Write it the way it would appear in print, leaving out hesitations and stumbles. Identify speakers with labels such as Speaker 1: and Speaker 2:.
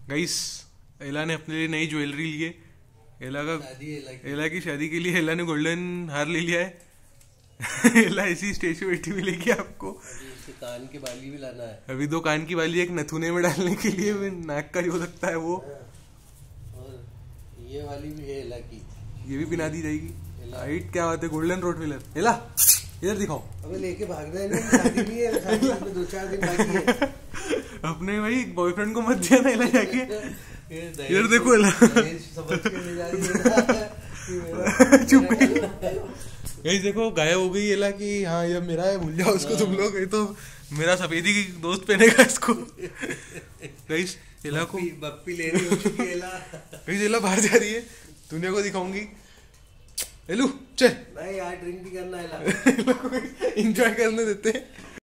Speaker 1: Guys एला ने अपने लिए नई ज्वेलरी ली है। एला की शादी के लिए एला ने गोल्डन हार ले लिया है। एला ऐसी स्टेचू बैठी मिलेगी आपको।
Speaker 2: कान की बाली भी लाना है।
Speaker 1: अभी 2 कान की बाली, एक नथुने में डालने के लिए, नाक का जो लगता है वो।
Speaker 2: और ये वाली भी है एला की,
Speaker 1: ये भी पिना दी जाएगी। हाइट क्या बात है, गोल्डन रोड व्हीलर। एला इधर दिखाओ।
Speaker 2: अबे लेके भागना है, शादी भी है, शादी में 2-4 दिन बाकी है।
Speaker 1: अपने भाई बॉयफ्रेंड को मत दिया ना एला जाके। इधर देखो एला
Speaker 2: समझ के ले जा रही है।
Speaker 1: चुप। गाइस देखो गायब हो गई एला की। हाँ ये मेरा है, भूल जाओ उसको तुम लोग। ये तो मेरा सफेदी की दोस्त पहनेगा इसको। गाइस एला को
Speaker 2: बप्पी ले रही हो चुकी एला।
Speaker 1: गाइस एला बाहर जा रही है, दुनिया को दिखाऊंगी। एलू चल।
Speaker 2: नहीं यार, ड्रिंक भी करना है एला।
Speaker 1: एंजॉय करने देते हैं।